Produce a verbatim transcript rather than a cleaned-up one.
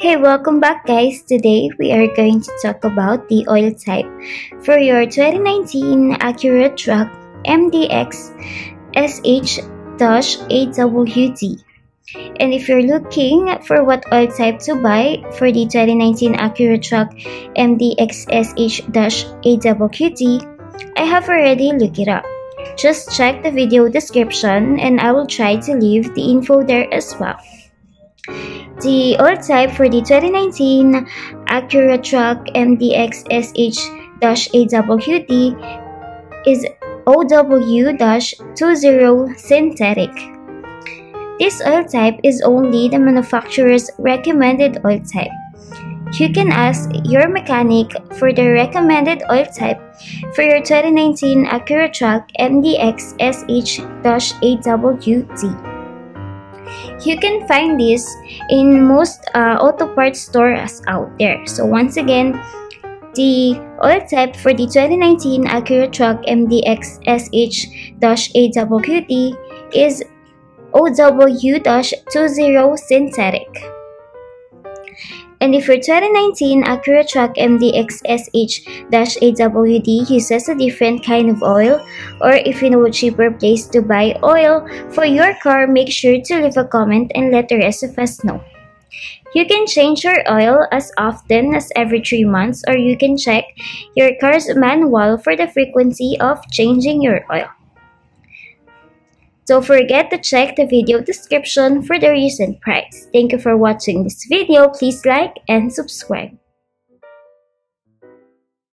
Hey, welcome back guys. Today we are going to talk about the oil type for your twenty nineteen Acura truck M D X S H A W D. And if you're looking for what oil type to buy for the twenty nineteen Acura truck M D X S H A W D, I have already looked it up. Just check the video description and I will try to leave the info there as well. The oil type for the twenty nineteen Acura truck M D X S H A W D is O W twenty synthetic. This oil type is only the manufacturer's recommended oil type. You can ask your mechanic for the recommended oil type for your twenty nineteen Acura truck M D X S H A W D. You can find this in most uh, auto parts stores out there. So once again, the oil type for the twenty nineteen Acura truck M D X S H A W D is O W twenty synthetic. And if your twenty nineteen Acura truck M D X S H A W D uses a different kind of oil, or if you know a cheaper place to buy oil for your car, make sure to leave a comment and let the rest of us know. You can change your oil as often as every three months, or you can check your car's manual for the frequency of changing your oil. Don't forget to check the video description for the recent price. Thank you for watching this video. Please like and subscribe.